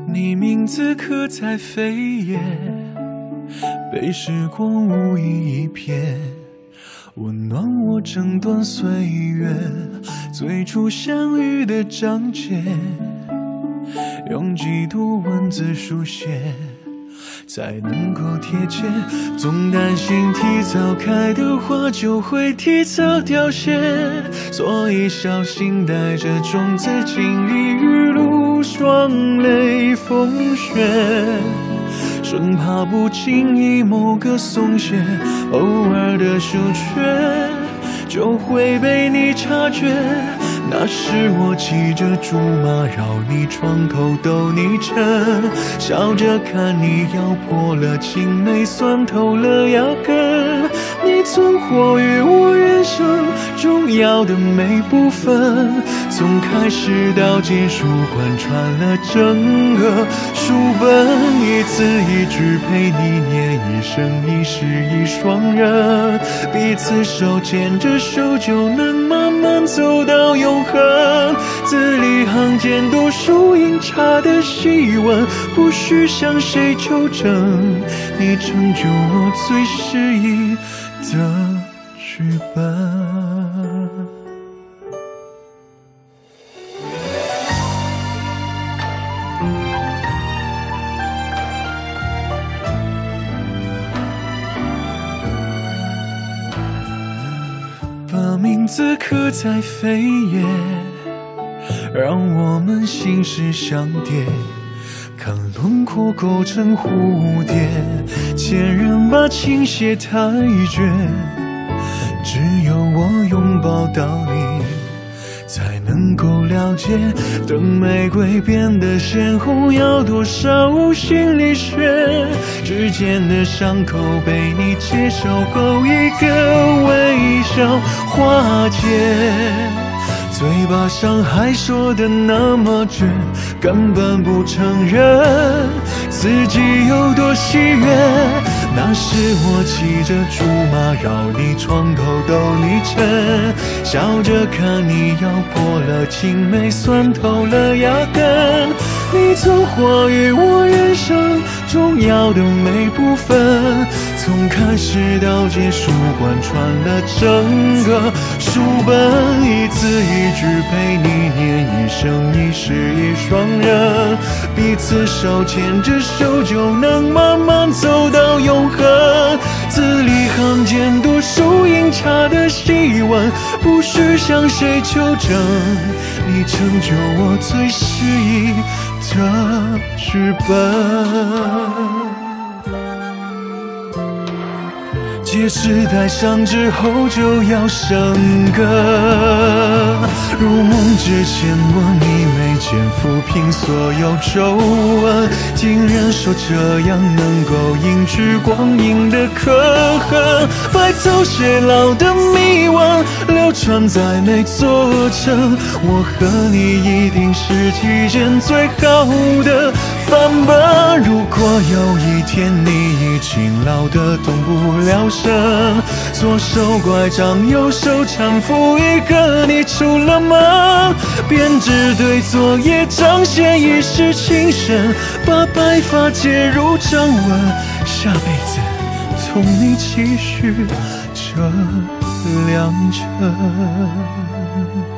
你名字刻在扉页，被时光无意一瞥，温暖我整段岁月。最初相遇的章节，用几度文字书写，才能够贴切。总担心提早开的花就会提早凋谢，所以小心带着种子经历雨露霜泪风雪，生怕不经意某个松懈，偶尔的疏缺就会被你察觉。那时我骑着竹马绕你床头逗你枕，笑着看你咬破了青梅，酸透了牙根。你存活于我人生重要的每部分，从开始到结束贯穿了整个书本，一字一句陪你念一生一世一双人，彼此手牵着手就能慢慢走到永恒。字里行间读书饮茶的细纹，不需向谁求证，你成就我最诗意的剧本。把名字刻在扉页，让我们心事相叠，看轮廓构成蝴蝶，千人把情写太绝，只有我拥抱到你才能够了解，等玫瑰变得鲜红要多少心理学，指尖的伤口被你接受后一个微笑化解，嘴巴上还说的那么绝，根本不承认自己有多喜悦。那时我骑着竹马绕你床头逗你枕，笑着看你咬破了青梅，酸透了牙根。你存活于我人生重要的每部分，从开始到结束贯穿了整个书本，一字一句陪你念一生一世一双人，彼此手牵着手就能慢慢走到永恒。字里行间读书饮茶的细纹，不需向谁求证，你成就我最诗意的剧本。戒指戴上之后就要生根，入梦之前我你眉间抚平所有皱纹，听人说这样能够隐去光阴的刻痕，白头偕老的谜问流传在每座城，我和你一定是其间最好的范本。如果有一天你已经老得动不了身，左手拐杖右手搀扶一个你出了门，编织对昨夜彰显一世情深，把白发接入掌纹，下辈子同你继续这良辰。